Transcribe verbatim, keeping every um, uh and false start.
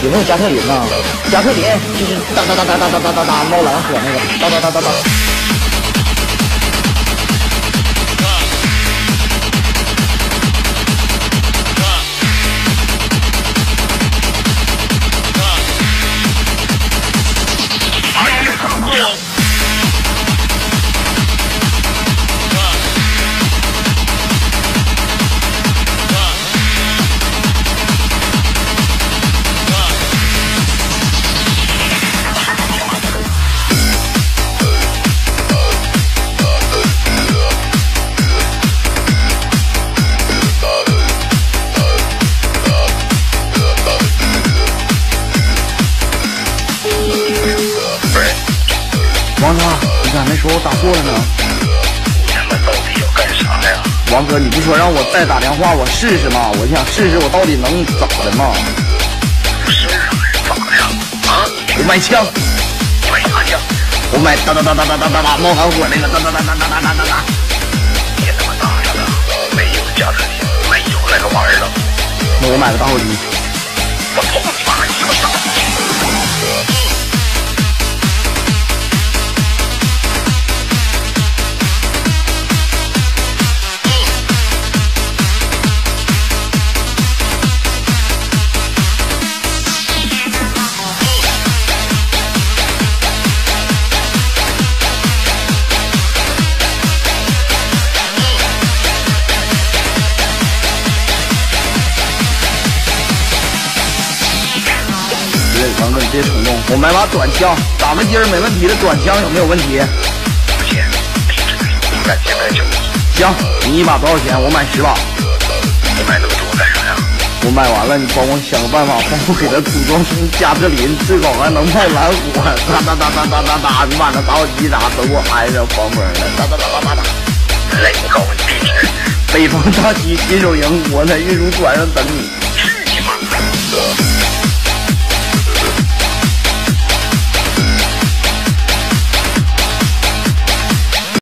有没有加特林呢？加特林就是哒哒哒哒哒哒哒哒哒猫蓝火那个哒哒哒哒哒。王哥，你咋没说我打错了呢？ 你他妈到底要干啥呀？ 王哥，你不说让我再打电话我试试吗？我想试试我到底能咋的吗？ 不是啊，咋的呀？啊？ 我买枪， 买啥枪？ 我买哒哒哒哒哒哒哒哒冒寒火那个哒哒哒哒哒哒哒哒哒。 别他妈打他了，没有加特林，没有那个玩意儿了。 那我买个打火机。 我操你妈！你他妈打！ 王哥，你别冲动，我买把短枪，打个筋儿没问题的，短枪有没有问题？ 不行，地址你敢现在就行，你一把多少钱？我买十把。 你买那么多干啥呀？ 我买完了，你帮我想个办法，帮我给他组装成加特林，最好还能冒蓝火，哒哒哒哒哒哒哒，你把那打火机啥都给我安上防风的，哒哒哒哒哒哒。 来，我告诉你地址， 北方大旗金手营，我在运输船上等你。 去你妈！